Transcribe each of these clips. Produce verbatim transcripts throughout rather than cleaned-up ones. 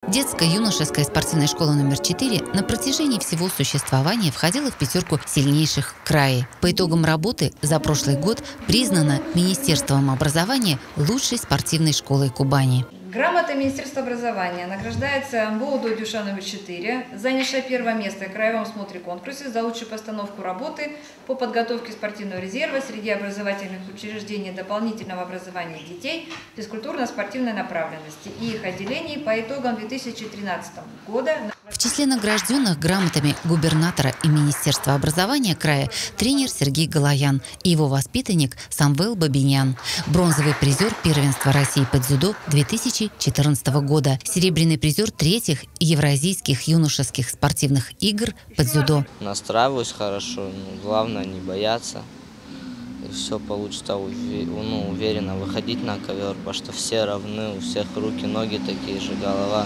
Детская юношеская спортивная школа номер четыре на протяжении всего существования входила в пятерку сильнейших в крае. По итогам работы за прошлый год признана Министерством образования лучшей спортивной школой Кубани. Грамотой Министерства образования награждается Амбоудо Дюша номер четыре, занявшая первое место в краевом смотре конкурсе за лучшую постановку работы по подготовке спортивного резерва среди образовательных учреждений дополнительного образования детей физкультурно-спортивной направленности и их отделений по итогам две тысячи тринадцатого года. В числе награжденных грамотами губернатора и Министерства образования края тренер Сергей Галаян и его воспитанник Самвел Бабинян, бронзовый призер первенства России по дзюдо две тысячи четырнадцатого года, серебряный призер третьих евразийских юношеских спортивных игр по дзюдо. Настраиваюсь хорошо, ну, главное не бояться, и все получится ну, уверенно выходить на ковер, потому что все равны, у всех руки, ноги такие же, голова.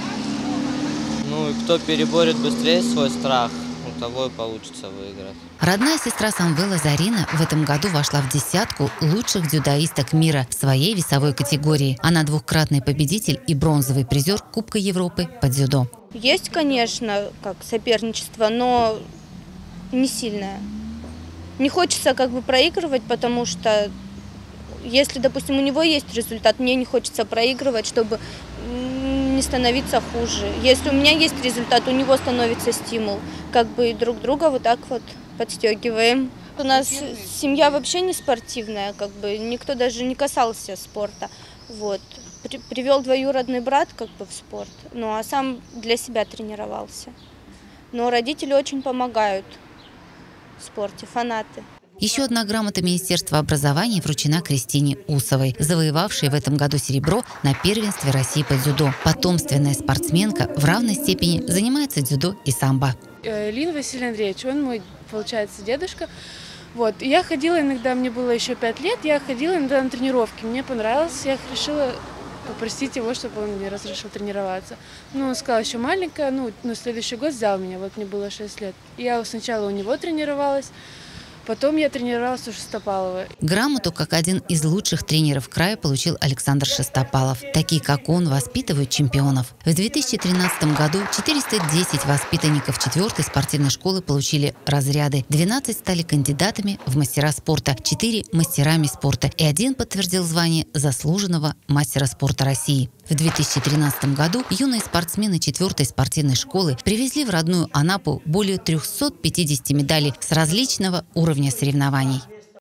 Ну и кто переборет быстрее свой страх, у того и получится выиграть. Родная сестра Самвела Зарина в этом году вошла в десятку лучших дзюдоисток мира в своей весовой категории. Она двукратный победитель и бронзовый призер Кубка Европы по дзюдо. Есть, конечно, как соперничество, но не сильное. Не хочется как бы проигрывать, потому что если, допустим, у него есть результат, мне не хочется проигрывать, чтобы не становиться хуже. Если у меня есть результат, у него становится стимул. Как бы друг друга вот так вот подстегиваем. У нас семья вообще не спортивная, как бы никто даже не касался спорта. Вот. При, привел двоюродный брат как бы в спорт, ну а сам для себя тренировался. Но родители очень помогают в спорте, фанаты. Еще одна грамота Министерства образования вручена Кристине Усовой, завоевавшей в этом году серебро на первенстве России по дзюдо. Потомственная спортсменка в равной степени занимается дзюдо и самбо. Ильин Василий Андреевич, он мой, получается, дедушка. Вот. Я ходила иногда, мне было еще пять лет, я ходила иногда на тренировки. Мне понравилось, я решила попросить его, чтобы он мне разрешил тренироваться. Ну, он сказал, еще маленькая, ну, на следующий год взял меня, вот мне было шесть лет. Я сначала у него тренировалась, потом я тренировалась у Шестопалова. Грамоту как один из лучших тренеров края получил Александр Шестопалов. Такие, как он, воспитывают чемпионов. В две тысячи тринадцатом году четыреста десять воспитанников четвертой спортивной школы получили разряды. двенадцать стали кандидатами в мастера спорта, четыре – мастерами спорта и один подтвердил звание заслуженного мастера спорта России. В две тысячи тринадцатом году юные спортсмены четвертой спортивной школы привезли в родную Анапу более трёхсот пятидесяти медалей с различного уровня соревнований.